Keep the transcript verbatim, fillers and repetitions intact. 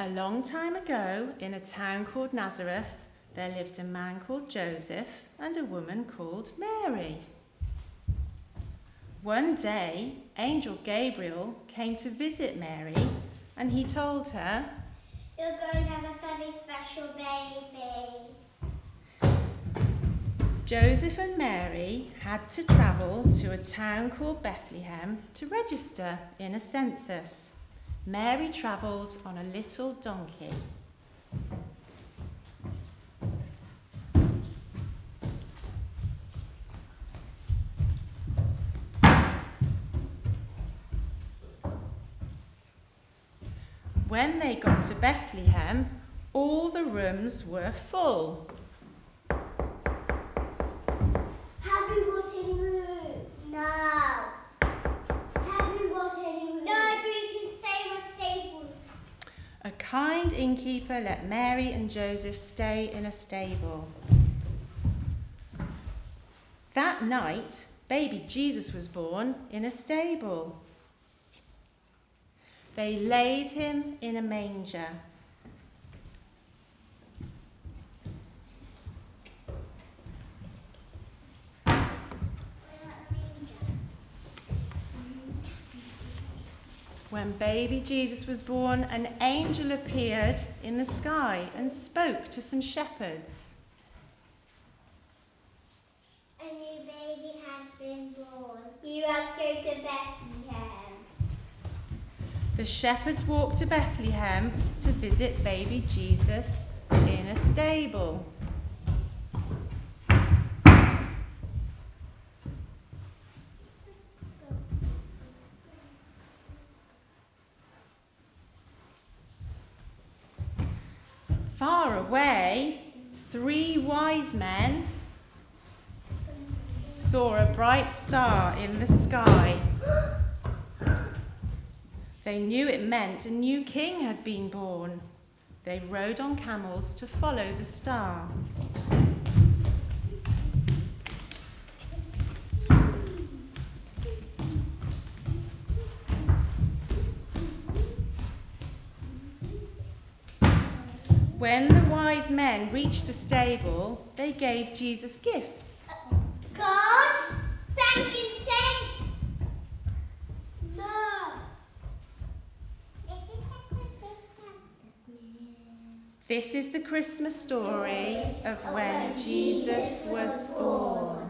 A long time ago, in a town called Nazareth, there lived a man called Joseph and a woman called Mary. One day, Angel Gabriel came to visit Mary, and he told her, "You're going to have a very special baby." Joseph and Mary had to travel to a town called Bethlehem to register in a census. Mary travelled on a little donkey. When they got to Bethlehem, all the rooms were full. Have you got any room? No. Have you got any room? No, but you can stay in a stable. A kind innkeeper let Mary and Joseph stay in a stable. That night, baby Jesus was born in a stable. They laid him in a manger. When baby Jesus was born, an angel appeared in the sky and spoke to some shepherds. A new baby has been born. You must go to Bethlehem. The shepherds walked to Bethlehem to visit baby Jesus in a stable. Far away, three wise men saw a bright star in the sky. They knew it meant a new king had been born. They rode on camels to follow the star. When the wise men reached the stable, they gave Jesus gifts. God, frankincense. No. Isn't that Christmas time? This is the Christmas story of when Jesus was born.